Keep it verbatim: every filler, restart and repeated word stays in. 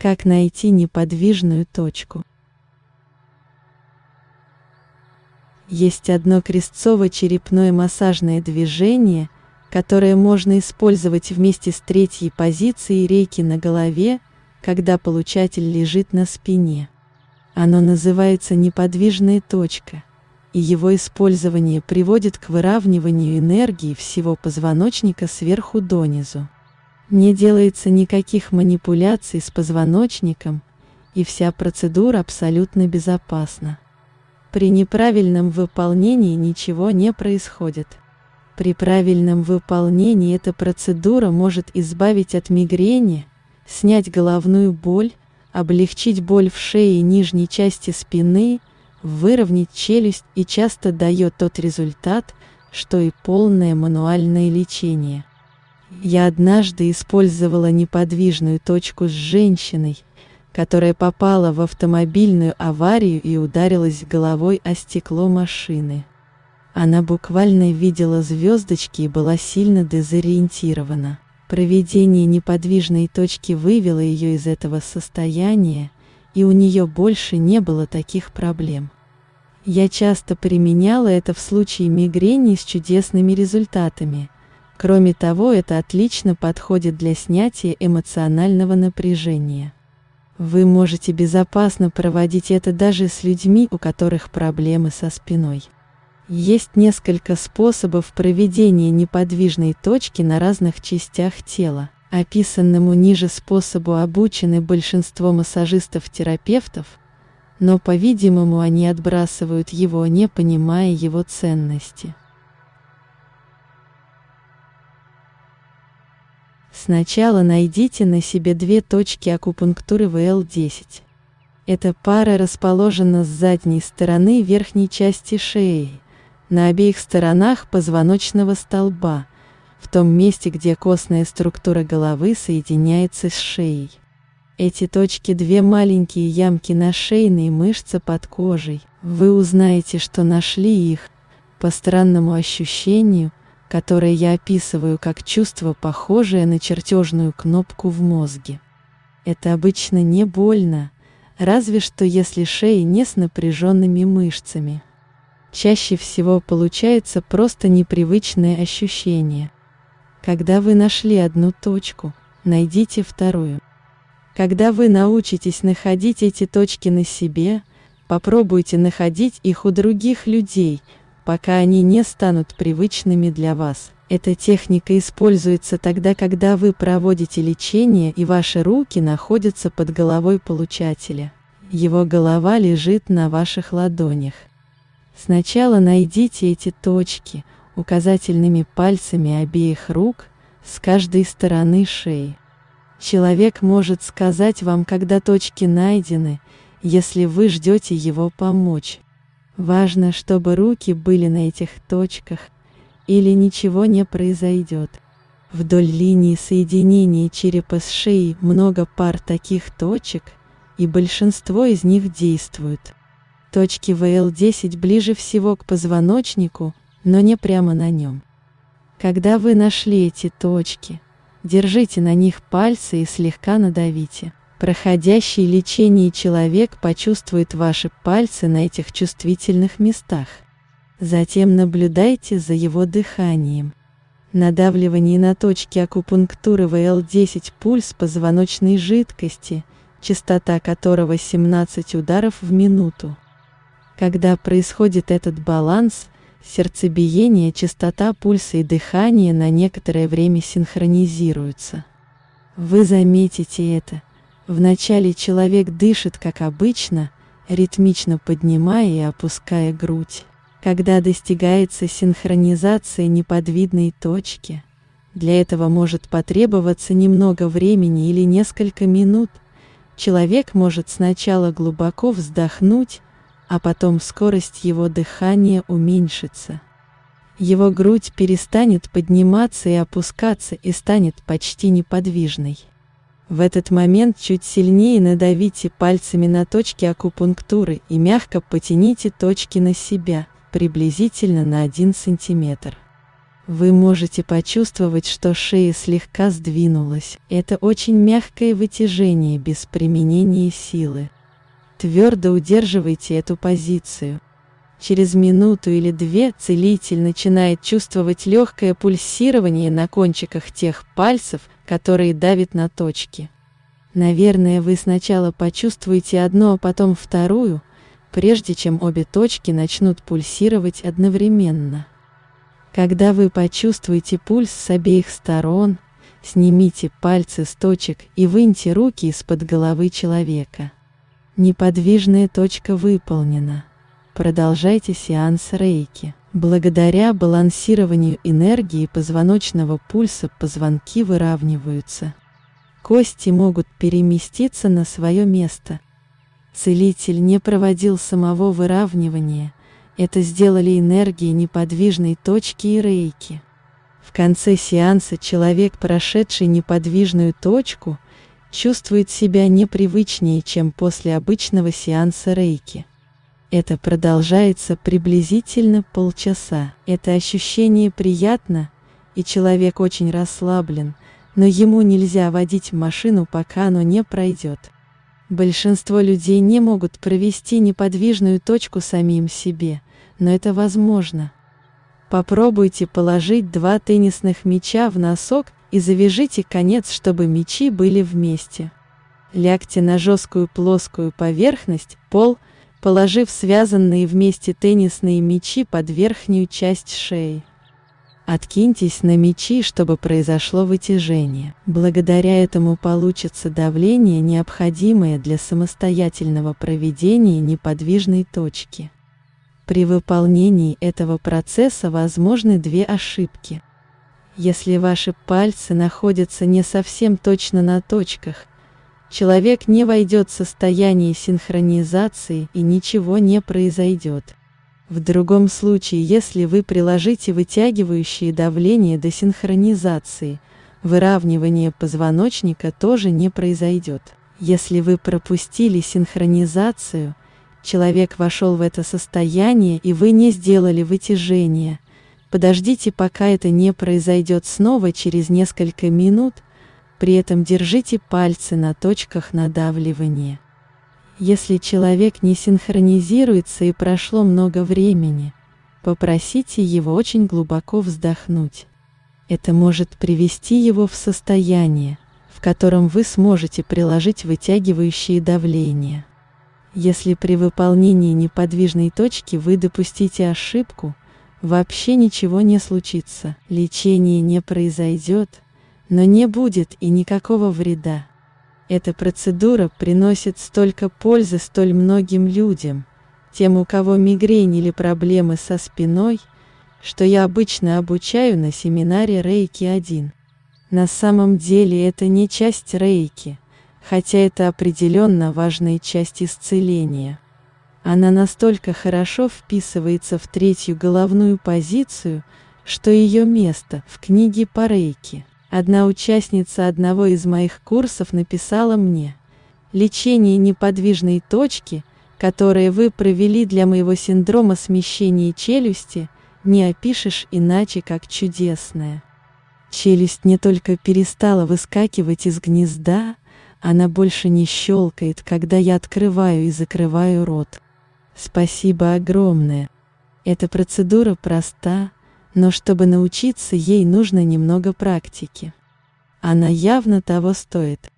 Как найти неподвижную точку? Есть одно крестцово-черепное массажное движение, которое можно использовать вместе с третьей позицией рейки на голове, когда получатель лежит на спине. Оно называется неподвижная точка, и его использование приводит к выравниванию энергии всего позвоночника сверху донизу. Не делается никаких манипуляций с позвоночником, и вся процедура абсолютно безопасна. При неправильном выполнении ничего не происходит. При правильном выполнении эта процедура может избавить от мигрени, снять головную боль, облегчить боль в шее и нижней части спины, выровнять челюсть и часто дает тот результат, что и полное мануальное лечение. Я однажды использовала неподвижную точку с женщиной, которая попала в автомобильную аварию и ударилась головой о стекло машины. Она буквально видела звездочки и была сильно дезориентирована. Проведение неподвижной точки вывело ее из этого состояния, и у нее больше не было таких проблем. Я часто применяла это в случае мигрени с чудесными результатами. Кроме того, это отлично подходит для снятия эмоционального напряжения. Вы можете безопасно проводить это даже с людьми, у которых проблемы со спиной. Есть несколько способов проведения неподвижной точки на разных частях тела. Описанному ниже способу обучены большинство массажистов-терапевтов, но, по-видимому, они отбрасывают его, не понимая его ценности. Сначала найдите на себе две точки акупунктуры вэ эл десять. Эта пара расположена с задней стороны верхней части шеи, на обеих сторонах позвоночного столба, в том месте, где костная структура головы соединяется с шеей. Эти точки – две маленькие ямки на шейной мышце под кожей. Вы узнаете, что нашли их, по странному ощущению, которое я описываю как чувство, похожее на чертежную кнопку в мозге. Это обычно не больно, разве что если шея не с напряженными мышцами. Чаще всего получается просто непривычное ощущение. Когда вы нашли одну точку, найдите вторую. Когда вы научитесь находить эти точки на себе, попробуйте находить их у других людей, пока они не станут привычными для вас. Эта техника используется тогда, когда вы проводите лечение и ваши руки находятся под головой получателя. Его голова лежит на ваших ладонях. Сначала найдите эти точки указательными пальцами обеих рук с каждой стороны шеи. Человек может сказать вам, когда точки найдены, если вы ждете его помочь. Важно, чтобы руки были на этих точках, или ничего не произойдет. Вдоль линии соединения черепа с шеей много пар таких точек, и большинство из них действуют. Точки вэ эл десять ближе всего к позвоночнику, но не прямо на нем. Когда вы нашли эти точки, держите на них пальцы и слегка надавите. Проходящий лечение человек почувствует ваши пальцы на этих чувствительных местах. Затем наблюдайте за его дыханием. Надавливание на точки акупунктуры вэ эл десять пульс позвоночной жидкости, частота которого семнадцать ударов в минуту. Когда происходит этот баланс, сердцебиение, частота пульса и дыхание на некоторое время синхронизируются. Вы заметите это. Вначале человек дышит как обычно, ритмично поднимая и опуская грудь. Когда достигается синхронизация неподвидной точки, для этого может потребоваться немного времени или несколько минут. Человек может сначала глубоко вздохнуть, а потом скорость его дыхания уменьшится. Его грудь перестанет подниматься и опускаться и станет почти неподвижной. В этот момент чуть сильнее надавите пальцами на точки акупунктуры и мягко потяните точки на себя, приблизительно на один сантиметр. Вы можете почувствовать, что шея слегка сдвинулась. Это очень мягкое вытяжение без применения силы. Твердо удерживайте эту позицию. Через минуту или две целитель начинает чувствовать легкое пульсирование на кончиках тех пальцев, которые давят на точки. Наверное, вы сначала почувствуете одну, а потом вторую, прежде чем обе точки начнут пульсировать одновременно. Когда вы почувствуете пульс с обеих сторон, снимите пальцы с точек и выньте руки из-под головы человека. Неподвижная точка выполнена. Продолжайте сеанс рейки. Благодаря балансированию энергии позвоночного пульса позвонки выравниваются. Кости могут переместиться на свое место. Целитель не проводил самого выравнивания, это сделали энергии неподвижной точки и рейки. В конце сеанса человек, прошедший неподвижную точку, чувствует себя непривычнее, чем после обычного сеанса рейки. Это продолжается приблизительно полчаса. Это ощущение приятно, и человек очень расслаблен, но ему нельзя водить машину, пока оно не пройдет. Большинство людей не могут провести неподвижную точку самим себе, но это возможно. Попробуйте положить два теннисных мяча в носок и завяжите конец, чтобы мячи были вместе. Лягте на жесткую плоскую поверхность, пол, положив связанные вместе теннисные мячи под верхнюю часть шеи. Откиньтесь на мячи, чтобы произошло вытяжение. Благодаря этому получится давление, необходимое для самостоятельного проведения неподвижной точки. При выполнении этого процесса возможны две ошибки. Если ваши пальцы находятся не совсем точно на точках, человек не войдет в состояние синхронизации и ничего не произойдет. В другом случае, если вы приложите вытягивающее давление до синхронизации, выравнивание позвоночника тоже не произойдет. Если вы пропустили синхронизацию, человек вошел в это состояние и вы не сделали вытяжение, подождите, пока это не произойдет снова через несколько минут, при этом держите пальцы на точках надавливания. Если человек не синхронизируется и прошло много времени, попросите его очень глубоко вздохнуть. Это может привести его в состояние, в котором вы сможете приложить вытягивающие давления. Если при выполнении неподвижной точки вы допустите ошибку, вообще ничего не случится. Лечение не произойдет, но не будет и никакого вреда. Эта процедура приносит столько пользы столь многим людям, тем, у кого мигрень или проблемы со спиной, что я обычно обучаю на семинаре рейки один. На самом деле это не часть рейки, хотя это определенно важная часть исцеления. Она настолько хорошо вписывается в третью головную позицию, что ее место в книге по рейки. Одна участница одного из моих курсов написала мне: «Лечение неподвижной точки, которое вы провели для моего синдрома смещения челюсти, не опишешь иначе, как чудесное. Челюсть не только перестала выскакивать из гнезда, она больше не щелкает, когда я открываю и закрываю рот. Спасибо огромное. Эта процедура проста, но чтобы научиться ей, нужно немного практики. Она явно того стоит.